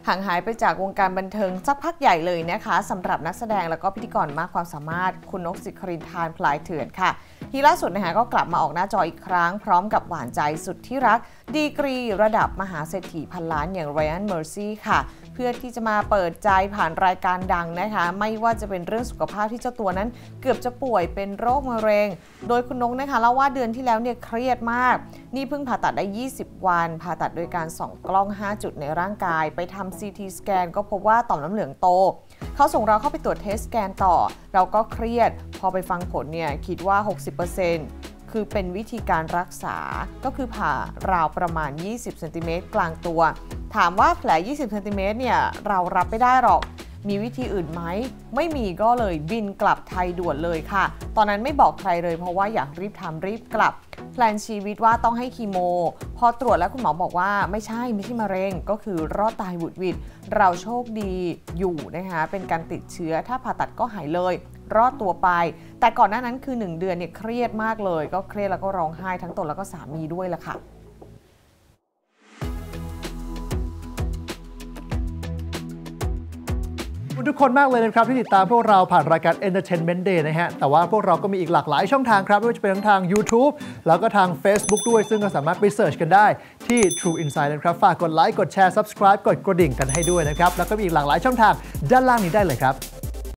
ห่างหายไปจากวงการบันเทิงสักพักใหญ่เลยนะคะสำหรับนักแสดงและก็พิธีกรมากความสามารถคุณนกสิครินทร์พลายเถื่อนค่ะที่ล่าสุดนะคะก็กลับมาออกหน้าจออีกครั้งพร้อมกับหวานใจสุดที่รักดีกรีระดับมหาเศรษฐีพันล้านอย่างไรอันเมอร์ซี่ค่ะเพื่อที่จะมาเปิดใจผ่านรายการดังนะคะไม่ว่าจะเป็นเรื่องสุขภาพที่เจ้าตัวนั้นเกือบจะป่วยเป็นโรคมะเร็งโดยคุณนกนะคะเล่าว่าเดือนที่แล้วเนี่ยเครียดมากนี่เพิ่งผ่าตัดได้20 วันผ่าตัดโดยการส่องกล้อง5จุดในร่างกายไปทำ CT สแกนก็พบว่าต่อมน้ำเหลืองโตเขาส่งเราเข้าไปตรวจเทสสแกนต่อเราก็เครียดพอไปฟังผลเนี่ยคิดว่า 60%คือเป็นวิธีการรักษาก็คือผ่าราวประมาณ20 เซนติเมตรกลางตัวถามว่าแผล20 เซนติเมตรเนี่ยเรารับไม่ได้หรอกมีวิธีอื่นไหมไม่มีก็เลยบินกลับไทยด่วนเลยค่ะตอนนั้นไม่บอกใครเลยเพราะว่าอยากรีบทำรีบกลับแพลนชีวิตว่าต้องให้คีโมพอตรวจแล้วคุณหมอบอกว่าไม่ใช่มะเร็งก็คือรอดตายบุดหวิดเราโชคดีอยู่นะคะเป็นการติดเชื้อถ้าผ่าตัดก็หายเลยรอดตัวไปแต่ก่อนหน้านั้นคือ1 เดือนเนี่ยเครียดมากเลยก็เครียดแล้วก็ร้องไห้ทั้งตนแล้วก็สามีด้วยล่ะค่ะขอบคุณทุกคนมากเลยนะครับที่ติดตามพวกเราผ่านรายการ Entertainment Day นะฮะแต่ว่าพวกเราก็มีอีกหลากหลายช่องทางครับไม่ว่าจะเป็นทาง YouTube แล้วก็ทาง Facebook ด้วยซึ่งก็สามารถไปเสิร์ชกันได้ที่ True Insight นะครับฝากกดไลค์กดแชร์ Subscribe กดกระดิ่งกันให้ด้วยนะครับแล้วก็มีอีกหลากหลายช่องทางด้านล่างนี้ได้เลยครับ